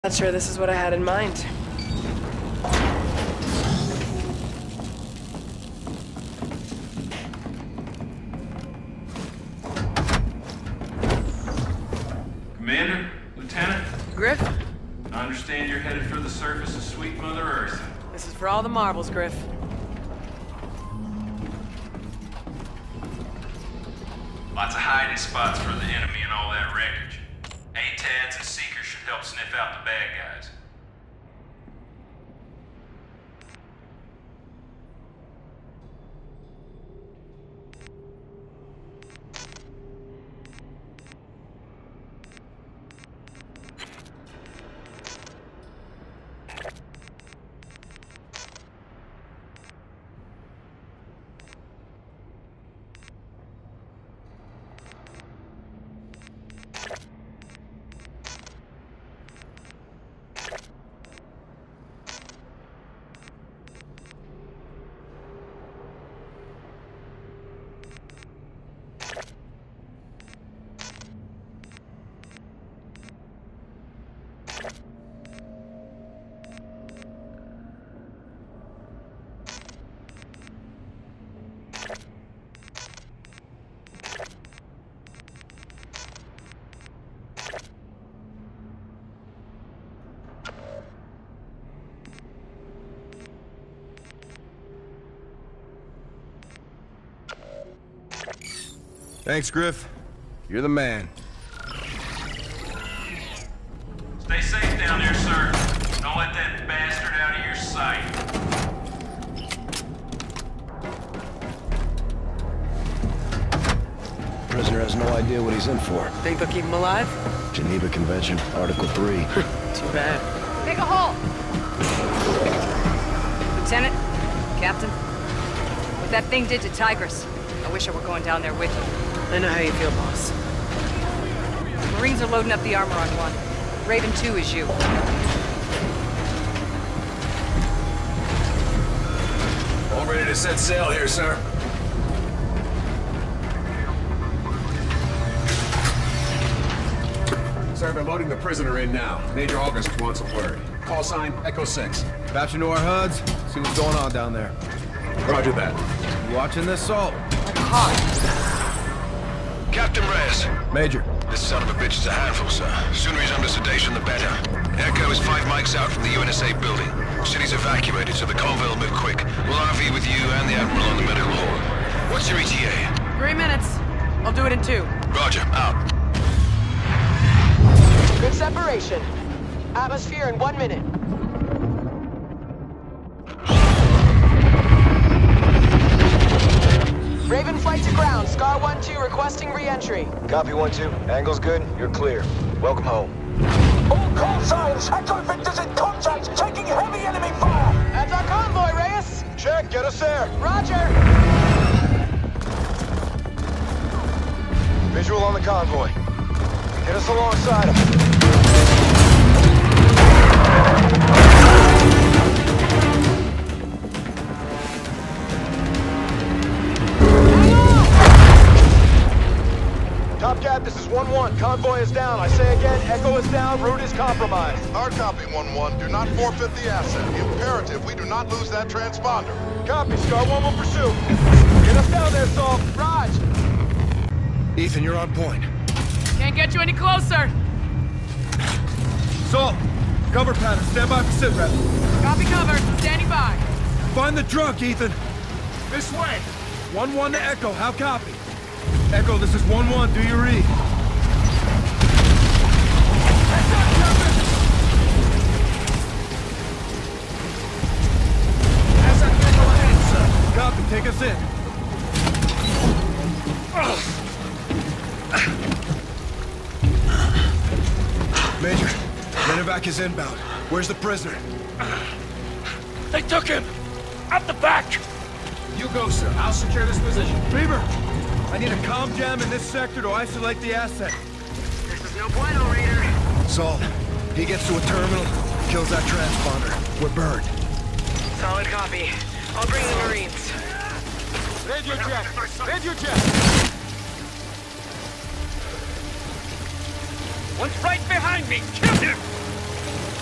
Not sure this is what I had in mind. Commander? Lieutenant? Griff? I understand you're headed for the surface of sweet Mother Earth. This is for all the marbles, Griff. Lots of hiding spots for the enemy and all that wreckage. ATADs and Seekers should help sniff out the bad guys. Thanks, Griff. You're the man. Stay safe down there, sir. Don't let that bastard out of your sight. Prisoner has no idea what he's in for. Think they'll keep him alive? Geneva Convention, Article 3. Too bad. Take a halt! Lieutenant? Captain? What that thing did to Tigris, I wish I were going down there with you. I know how you feel, boss. Marines are loading up the armor on one. Raven 2 is you. All ready to set sail here, sir. Sir, they're loading the prisoner in now. Major August wants a word. Call sign, Echo 6. Patch into our HUDs, see what's going on down there. Roger that. You watching this, Salt? Captain Reyes. Major. This son of a bitch is a handful, sir. Sooner he's under sedation, the better. Echo is 5 mics out from the UNSA building. City's evacuated, so the convoy will move quick. We'll RV with you and the Admiral on the medical hall. What's your ETA? 3 minutes. I'll do it in 2. Roger, out. Good separation. Atmosphere in 1 minute. Raven flight to ground. Scar 1-2 requesting re-entry. Copy 1-2. Angle's good. You're clear. Welcome home. All call signs! Echo Victor's in contact! Taking heavy enemy fire! That's our convoy, Reyes! Check. Get us there. Roger! Visual on the convoy. Get us alongside him. Top Cat, this is 1-1. Convoy is down. I say again, Echo is down. Route is compromised. Hard copy, 1-1. Do not forfeit the asset. Imperative we do not lose that transponder. Copy. Scar 1 will pursue. Get us down there, Salt. Raj! Ethan, you're on point. Can't get you any closer! Salt, cover pattern. Stand by for sit rep. Copy cover. Standing by. Find the drunk, Ethan. This way! 1-1 to Echo. How copy? Echo, this is 1-1. Do your read. As that vehicle ahead, sir. Copy. Take us in. Major, medevac is inbound. Where's the prisoner? They took him! At the back! You go, sir. I'll secure this position. Reaver, I need a comm jam in this sector to isolate the asset. This is no bueno, Raider. Salt, he gets to a terminal, kills that transponder. We're burned. Solid copy. I'll bring the Marines. Radio jet! Radio jet! One's right behind me! Kill him!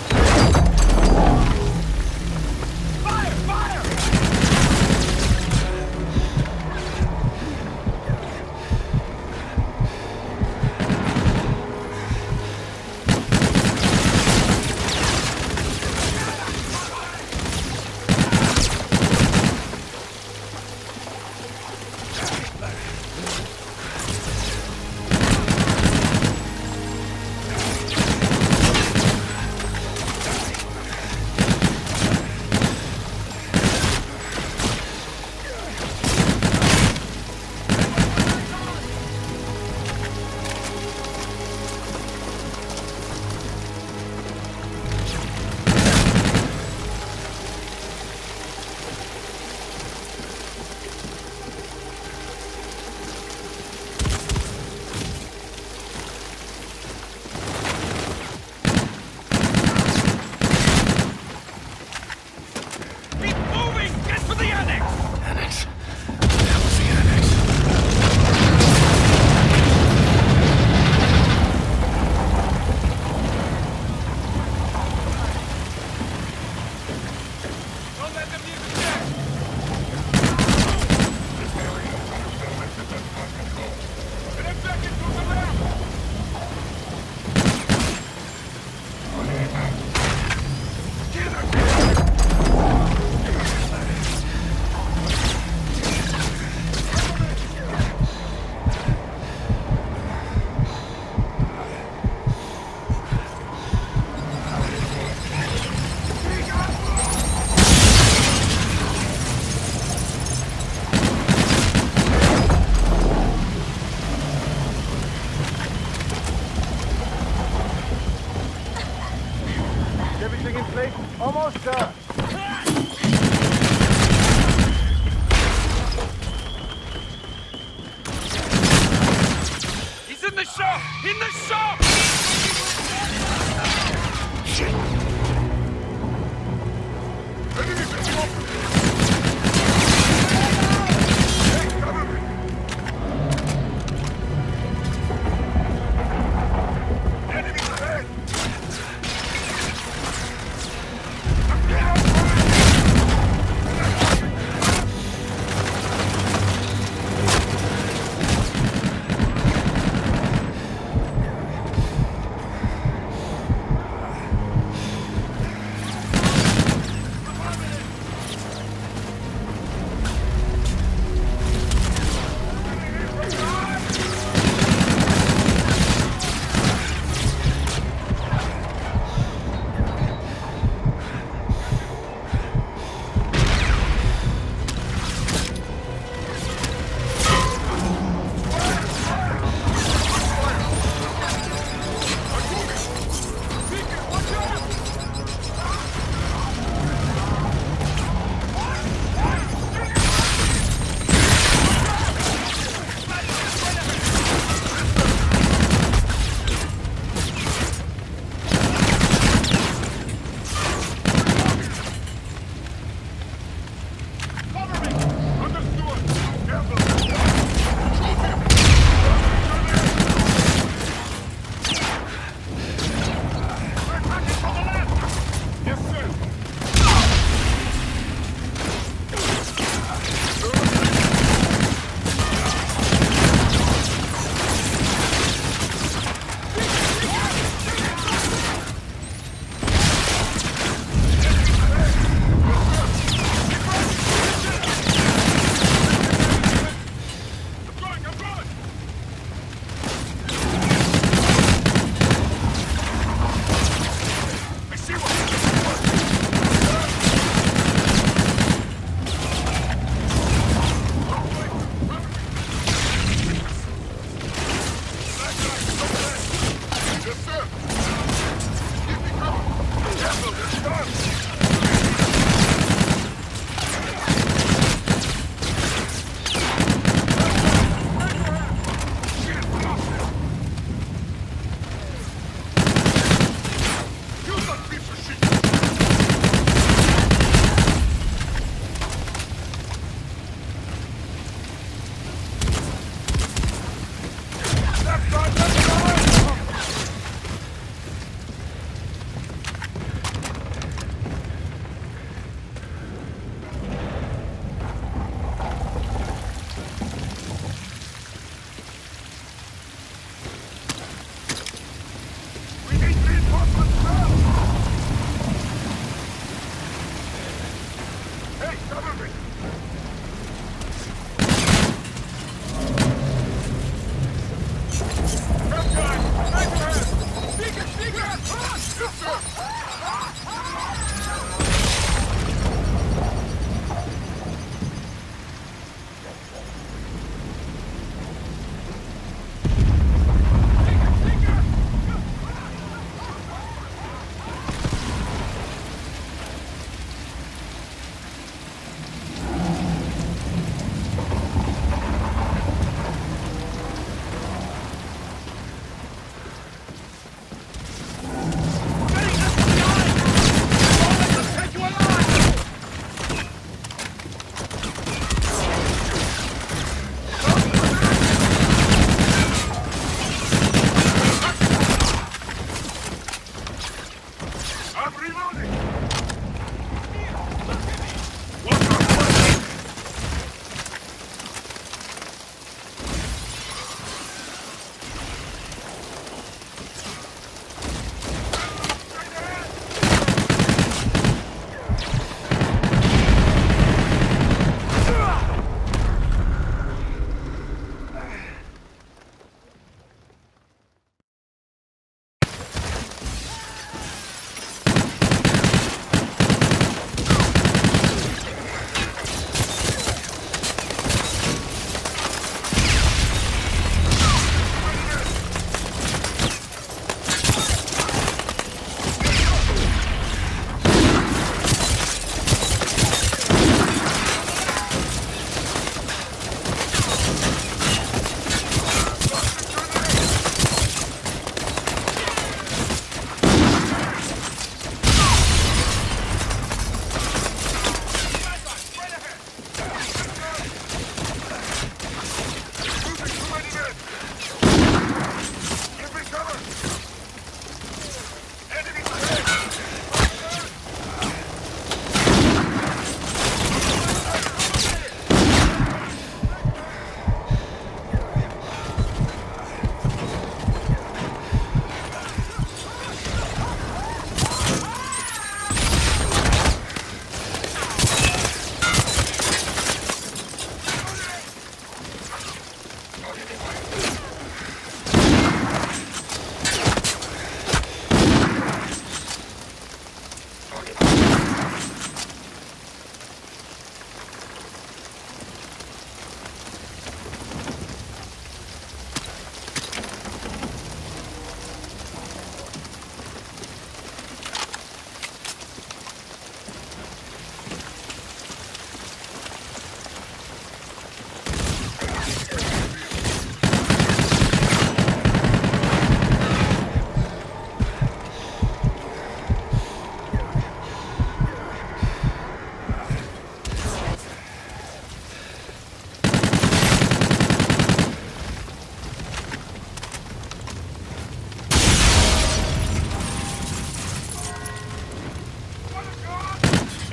Everything in place? Almost done. He's in the shop! In the shop!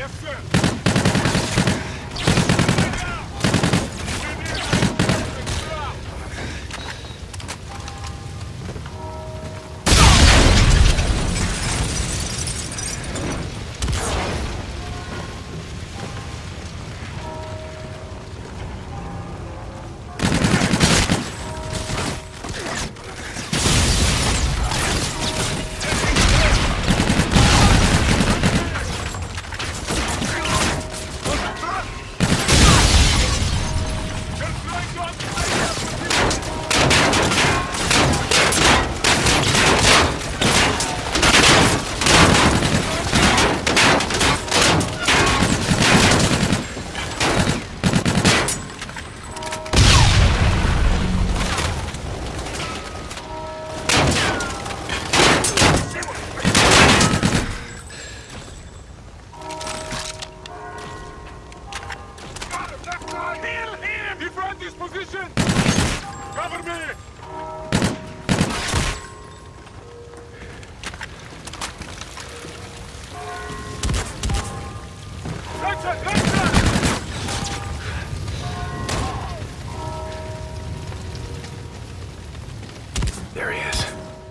There he is.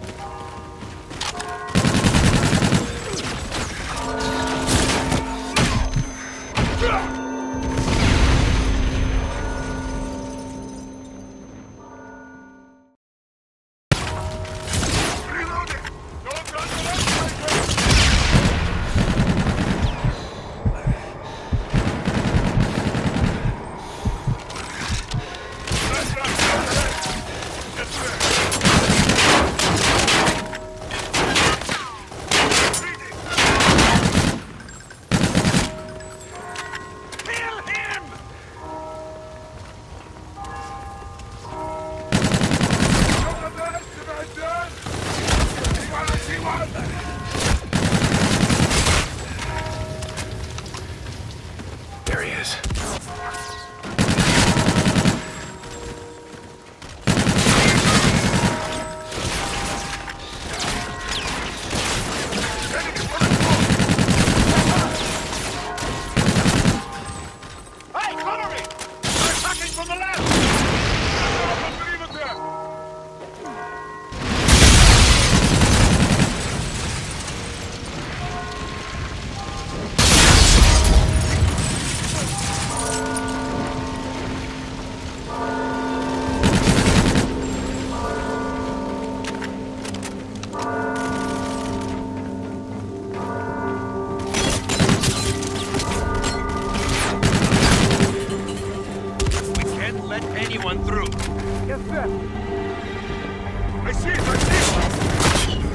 There he is. Hey, cover me! They're attacking from the left! Unbelievable there! Anyone through? Yes, sir. I see it! I see it!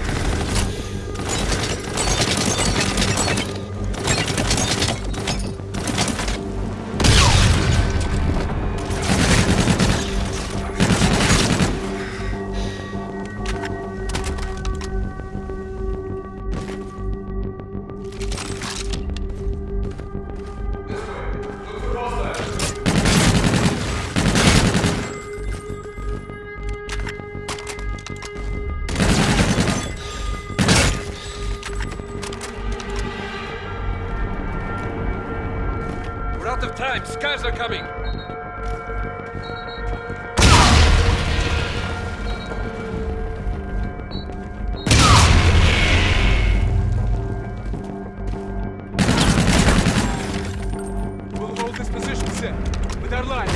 We're out of time. Scavs are coming. We'll hold this position set with our line.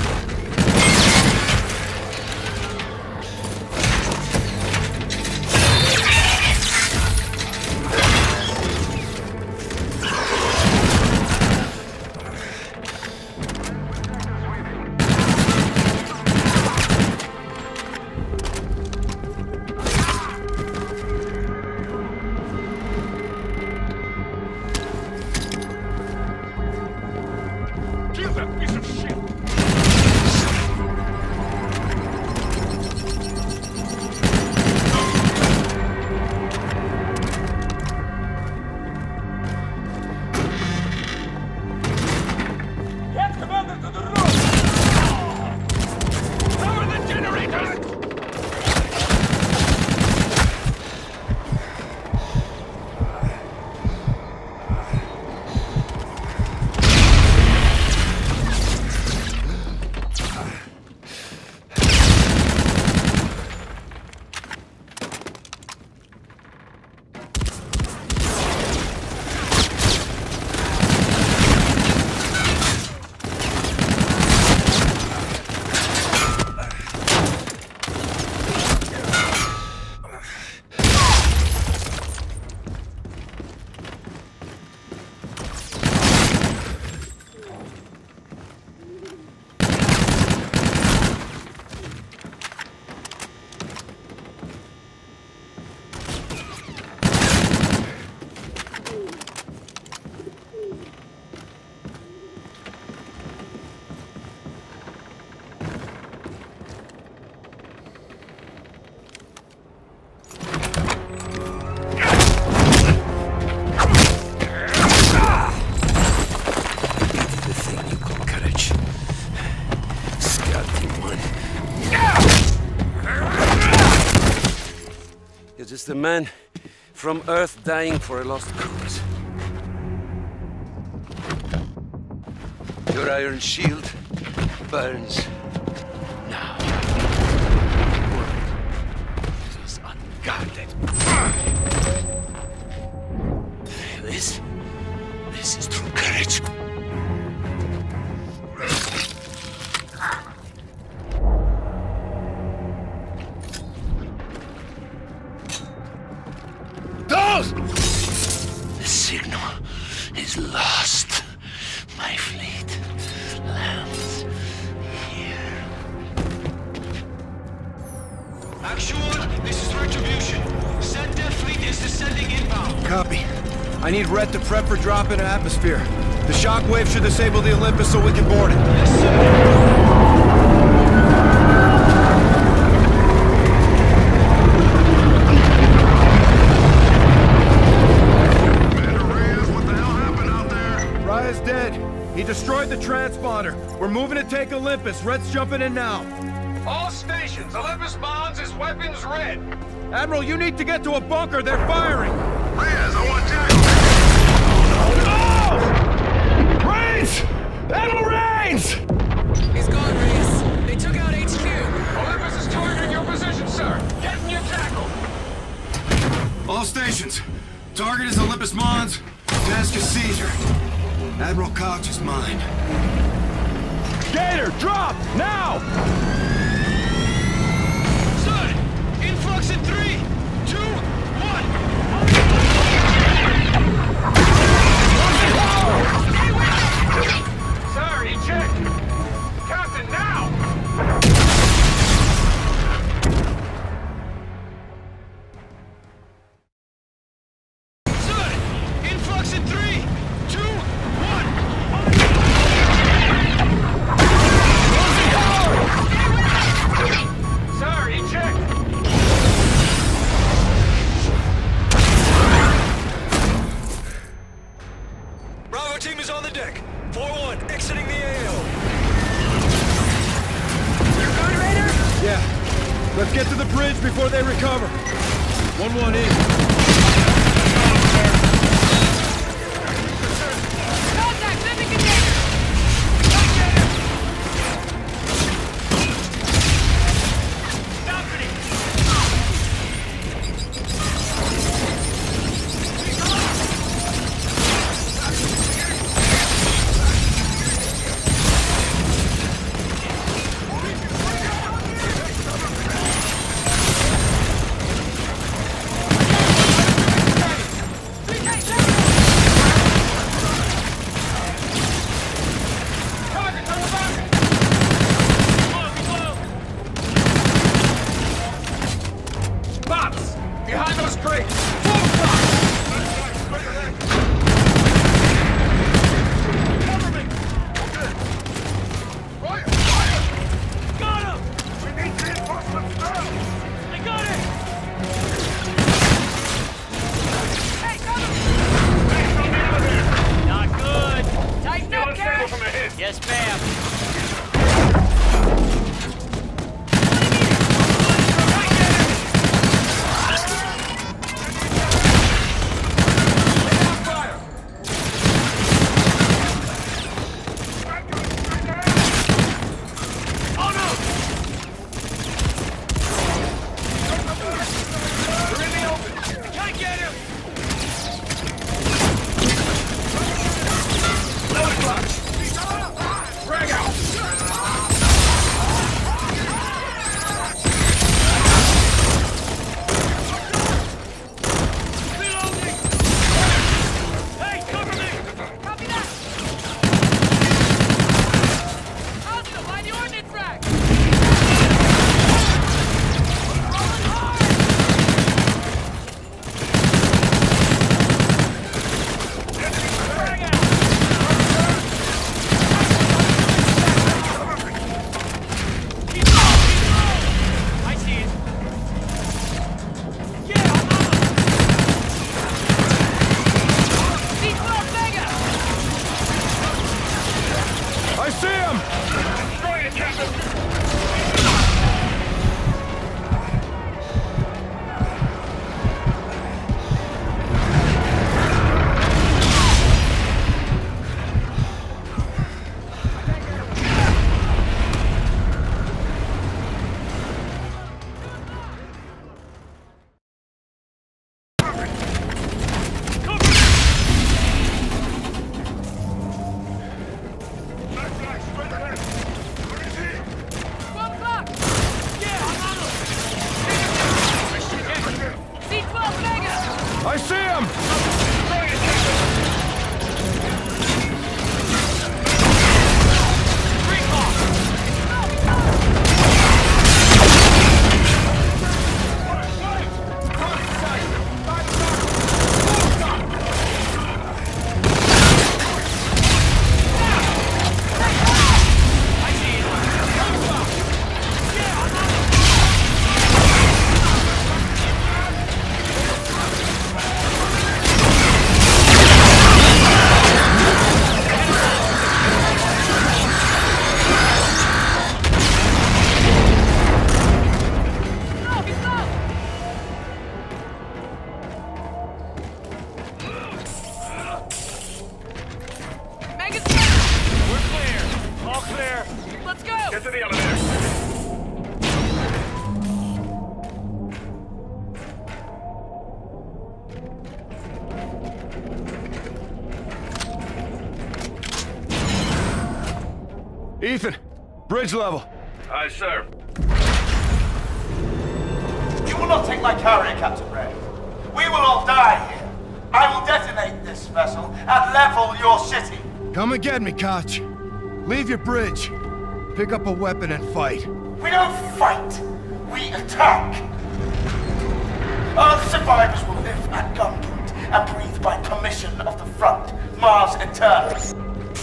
It's the man from Earth dying for a lost cause. Your iron shield burns now. It was unguarded. This is true courage. The signal is lost. My fleet lands here. Actual, this is Retribution. Sentinel fleet is descending inbound. Copy. I need Red to prep for drop into atmosphere. The shockwave should disable the Olympus so we can board it. Yes, sir. He destroyed the transponder. We're moving to take Olympus. Red's jumping in now. All stations, Olympus Mons is weapons red. Admiral, you need to get to a bunker. They're firing. Reyes, I want Jack. No! Rains! Admiral Rains! He's gone, Reyes. They took out HQ. Olympus is targeting your position, sir. Get in your tackle. All stations. Target is Olympus Mons. Task is seizure. Admiral Koch is mine. Gator, drop! Now! Sir, influx in 3, 2, 1. Sir, eject! Captain, now! Sir, influx in 3, 2, 1. Sir, eject! Bravo team is on the deck. 4-1, exiting the AO. You're going, Raider? Yeah. Let's get to the bridge before they recover. 1-1 in. Contact, send the container! Get to the elevator. Ethan, bridge level. Aye, sir. You will not take my car here, Captain Ray. We will all die here. I will detonate this vessel and level your city. Come and get me, Koch. Leave your bridge. Pick up a weapon and fight. We don't fight. We attack. Earth survivors will live at gunpoint and breathe by permission of the front. Mars Eternal.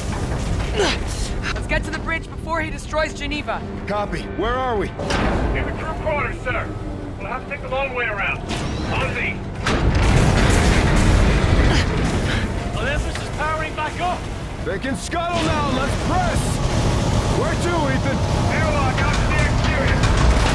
Let's get to the bridge before he destroys Geneva. Copy. Where are we? In the crew quarters, sir. We'll have to take the long way around. On me. Olympus is powering back up. They can scuttle now. Let's press. Where to, Ethan? Airlock out to the exterior.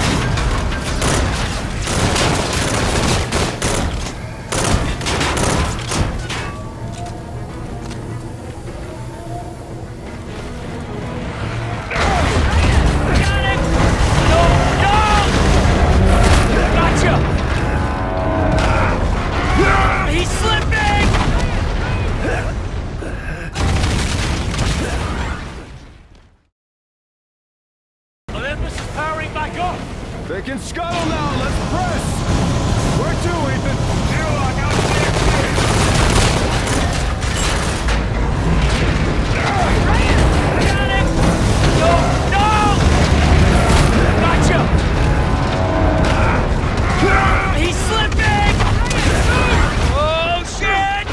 They can scuttle now. Let's press. Where to, Ethan? Airlock out to the exterior. Got it! No! Gotcha! He's slipping! Oh, shit!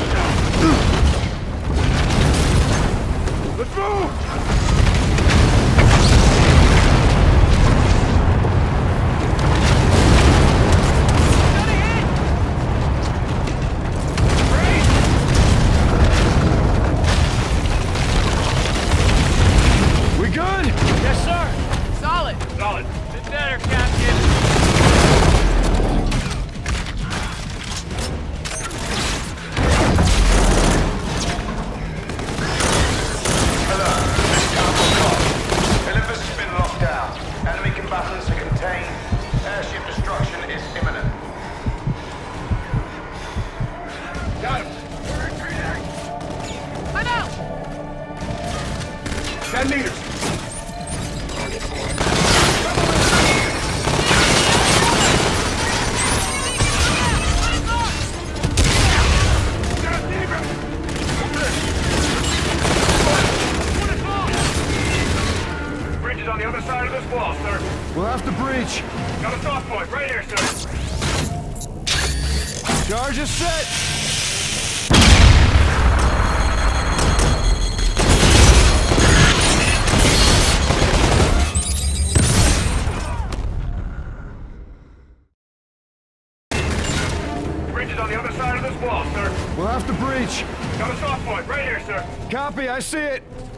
Let's move! We'll have to breach. Got a soft point right here, sir. Charge is set. Bridge is on the other side of this wall, sir. We'll have to breach. Got a soft point right here, sir. Copy, I see it.